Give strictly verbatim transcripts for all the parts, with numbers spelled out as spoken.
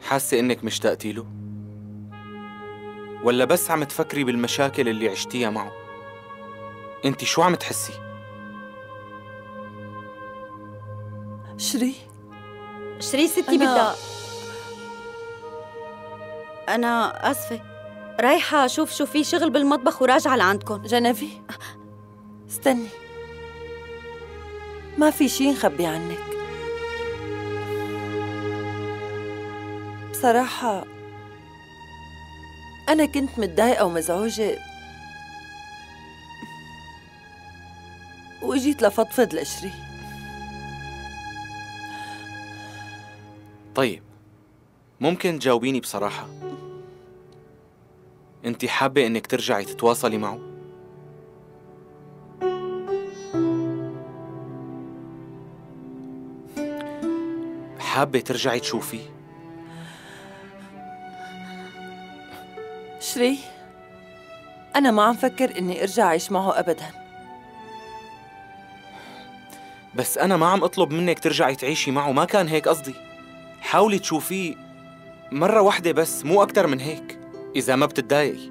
حاسة إنك مشتاقتي له؟ ولا بس عم تفكري بالمشاكل اللي عشتيها معه؟ انتي شو عم تحسي؟ شري شري ستي أنا... بدها أنا آسفة، رايحة أشوف شو في شغل بالمطبخ وراجعة لعندكم. جنفي استني، ما في شي نخبي عنك. بصراحة أنا كنت متضايقة ومزعوجة وإجيت لفضفض لشري. طيب ممكن تجاوبيني بصراحة، انتي حابة إنك ترجعي تتواصلي معه؟ حابة ترجعي تشوفيه؟ شري أنا ما عم فكر إني أرجع أعيش معه أبداً. بس أنا ما عم أطلب منك ترجعي تعيشي معه، ما كان هيك قصدي. حاولي تشوفيه مرة واحدة بس، مو أكتر من هيك إذا ما بتتضايقي.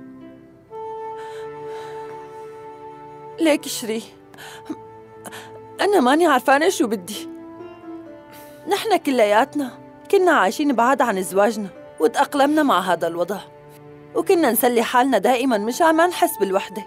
ليك شري، أنا ماني عارفانة شو بدي. نحن كلياتنا كنا عايشين بعاد عن زواجنا وتأقلمنا مع هذا الوضع، وكنا نسلي حالنا دائماً مشان ما نحس بالوحدة.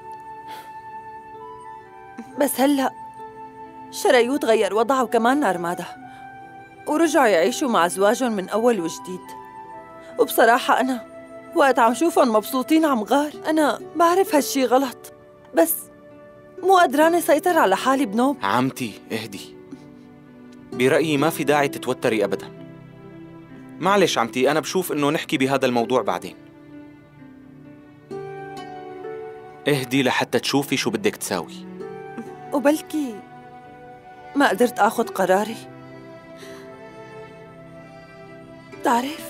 بس هلأ شريوت غير وضعه وكمان أرمادة، ورجعوا يعيشوا مع زواجهم من أول وجديد. وبصراحة أنا وقت عم شوفهم مبسوطين عم غار. أنا بعرف هالشي غلط، بس مو قدرانة سيطر على حالي بنوب. عمتي اهدي، برأيي ما في داعي تتوتري أبداً. معلش عمتي، أنا بشوف إنه نحكي بهذا الموضوع بعدين. اهدي لحتى تشوفي شو بدك تساوي. وبلكي ما قدرت آخذ قراري. بتعرف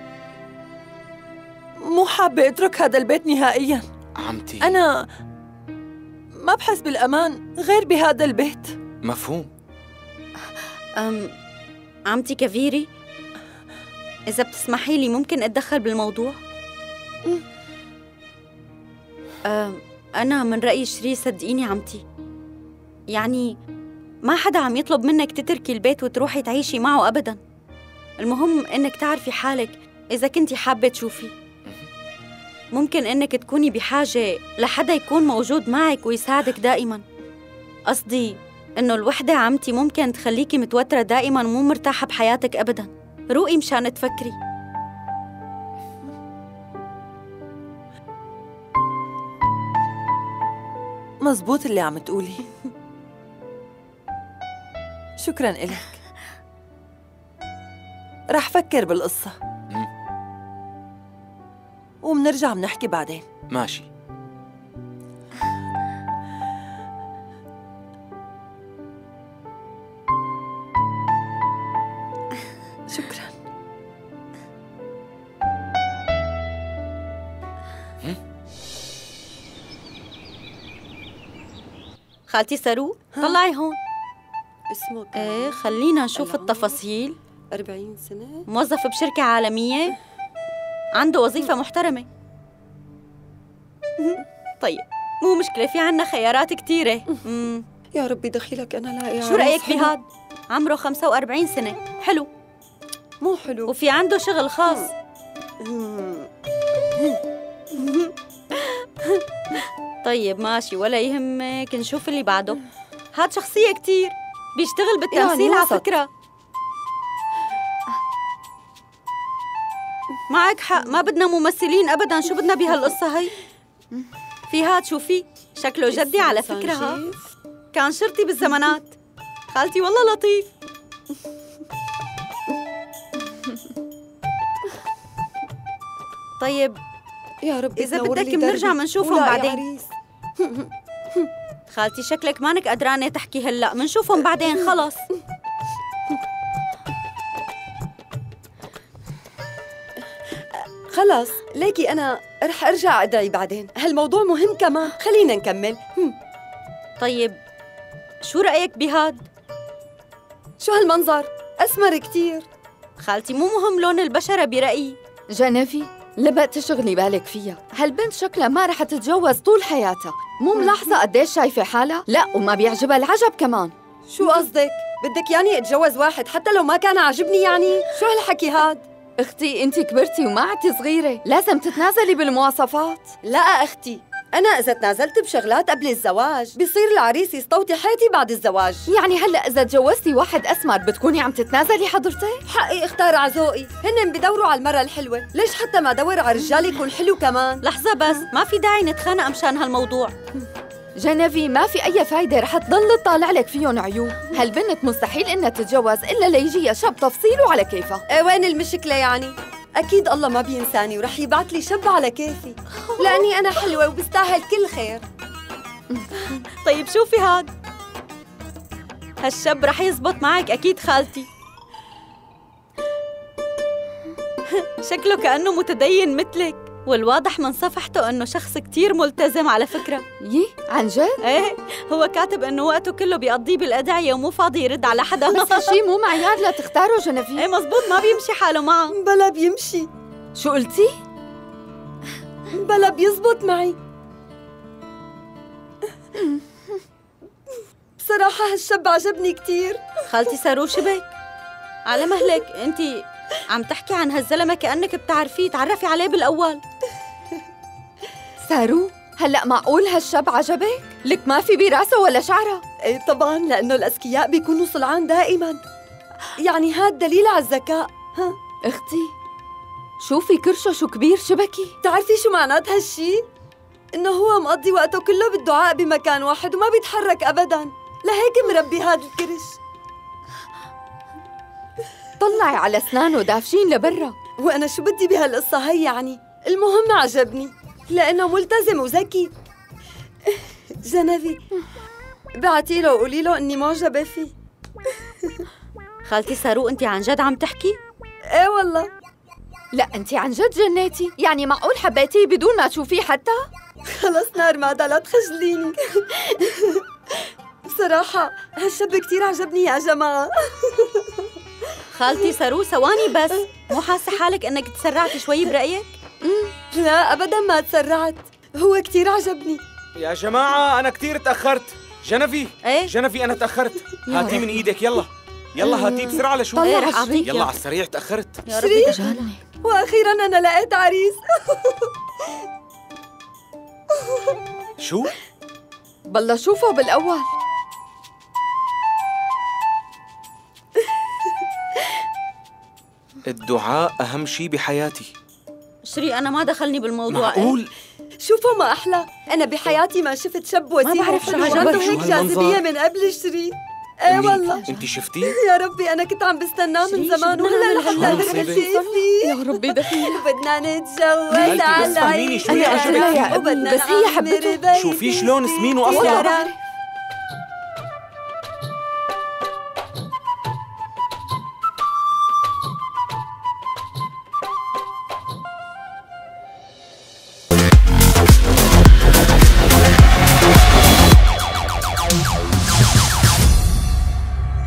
مو حابة أترك هذا البيت نهائياً. عمتي أنا ما بحس بالأمان غير بهذا البيت. مفهوم. أم عمتي كفيري، إذا بتسمحي لي ممكن أتدخل بالموضوع؟ أم أنا من رأيي شري، صدقيني عمتي، يعني ما حدا عم يطلب منك تتركي البيت وتروحي تعيشي معه أبداً. المهم إنك تعرفي حالك إذا كنتي حابة تشوفي. ممكن إنك تكوني بحاجة لحدا يكون موجود معك ويساعدك دائماً. قصدي إنه الوحدة عمتي ممكن تخليكي متوترة دائماً ومو مرتاحة بحياتك أبداً. روقي مشان تفكري. مزبوط اللي عم تقولي. شكراً إلك. رح فكر بالقصة ومنرجع منحكي بعدين. ماشي. شكراً. خالتي سارو، طلعي هون. اسمه ايه خلينا نشوف التفاصيل. أربعين سنة، موظف بشركة عالمية، عنده وظيفة محترمة. طيب مو مشكلة، في عنا خيارات كتيرة. مم. يا ربي دخيلك أنا لاقي. شو رأيك بهاد؟ عمره خمسة وأربعين سنة، حلو؟ مو حلو، وفي عنده شغل خاص. طيب ماشي، ولا يهمك، نشوف اللي بعده. هاد شخصية كتير بيشتغل بالتمثيل يعني على وسط. فكرة. معك حق، ما بدنا ممثلين أبداً. شو بدنا بهالقصة هي؟ في هاد شوفي، شكله جدي على فكرة. ها كان شرطي بالزمانات. خالتي والله لطيف. طيب يا رب إذا بدك بنرجع منشوفهم بعدين. خالتي شكلك مانك قدرانة تحكي هلأ، منشوفهم بعدين خلص. خلص ليكي أنا رح أرجع أدعي بعدين، هالموضوع مهم كمان. خلينا نكمل. طيب شو رأيك بهاد؟ شو هالمنظر؟ أسمر كتير. خالتي مو مهم لون البشرة برأيي. جنفي، لبق تشغلي بالك فيها، هالبنت شكلها ما رح تتجوز طول حياتها. مو ملاحظة قديش شايفة حالها؟ لا، وما بيعجبها العجب كمان. شو قصدك؟ بدك يعني اتجوز واحد حتى لو ما كان عاجبني يعني؟ شو هالحكي هاد؟ اختي انت كبرتي وما عدتي صغيرة، لازم تتنازلي بالمواصفات. لا اختي، أنا إذا تنازلت بشغلات قبل الزواج بيصير العريس يستوطي حياتي بعد الزواج. يعني هلا إذا تجوزتي واحد أسمر بتكوني عم تتنازلي حضرتك؟ حقي اختار عزوقي، هن بدوروا على المرة الحلوة، ليش حتى ما دور على رجال يكون حلو كمان؟ لحظة بس، ما في داعي نتخانق مشان هالموضوع. جنفي، ما في أي فايدة، رح تضل تطالع لك فيهم عيوب. هالبنت مستحيل إنها تتجوز إلا ليجيها شاب تفصيله على كيفها. إيه وين المشكلة يعني؟ أكيد الله ما بينساني ورح يبعت لي شاب على كيفي، لأني أنا حلوة وبستاهل كل خير. طيب شوفي هاد، هالشاب رح يزبط معك أكيد خالتي. شكله كأنه متدين مثلك، والواضح من صفحته إنه شخص كتير ملتزم على فكرة. يي عن جد؟ إيه، هو كاتب إنه وقته كله بيقضيه بالأدعية ومو فاضي يرد على حدا. بس هالشي مو معيار لتختاروا جنفي. إيه مزبوط، ما بيمشي حاله معه. بلا بيمشي. شو قلتي؟ بلا بيزبط معي. بصراحة هالشاب عجبني كتير. خالتي سارو شبك؟ على مهلك، انتي عم تحكي عن هالزلمة كأنك بتعرفيه، تعرفي عليه بالأول. سارو، هلأ معقول هالشاب عجبك؟ لك ما في براسه ولا شعره؟ ايه طبعاً، لأنه الأذكياء بيكونوا صلعان دائماً، يعني هاد دليل على الذكاء. ها اختي، شوفي كرشه شو كبير شبكي. بتعرفي شو معنات هالشي؟ إنه هو مقضي وقته كله بالدعاء بمكان واحد وما بيتحرك أبداً، لهيك مربي هاد الكرش. طلعي على أسنانه دافشين لبرا. وأنا شو بدي بهالقصة هي يعني؟ المهم عجبني لأنه ملتزم وذكي. جنبي، بعتي له وقولي له إني معجبة فيه. خالتي سارو، انتي عن جد عم تحكي؟ إيه والله. لا انتي عن جد جنيتي، يعني معقول حبيتيه بدون ما تشوفيه حتى؟ خلص نار مادا، لا تخجليني. بصراحة هالشاب كتير عجبني يا جماعة. خالتي سارو ثواني بس، مو حاسة حالك انك تسرعتي شوي برأيك؟ لا أبداً ما تسرعت، هو كتير عجبني. يا جماعة أنا كتير تأخرت. جنفي، ايه جنفي أنا تأخرت، هاتيه من إيدك، يلا يلا هاتيه بسرعة لشوف. ايه رح اعطيك يلا على السريع، تأخرت. يا ربي تجعلني. وأخيراً أنا لقيت عريس. شو؟ بالله شوفه بالأول. الدعاء أهم شي بحياتي. شري أنا ما دخلني بالموضوع. معقول؟ إيه؟ شوفوا ما أحلى، أنا بحياتي ما شفت شاب وسيم ما بعرف شو وحلو هالجبل، عنده شو هيك هالمنظر؟ جاذبية من قبل شري. ايه والله. انت شفتيه؟ يا ربي أنا كنت عم بستناه من شري، زمان شو وهلا بدنا لحتى نعمل قدرت هالمصيبة؟ ألتقي فيه. يا ربي دخيل. بدنا نتجوز خالتي بس على فهميني عيد شوي أنا قلت لها يا ابني، وبدنا بس هي نعمر حبته. بيت شوفي شلون سمينه يا أصلاً. رب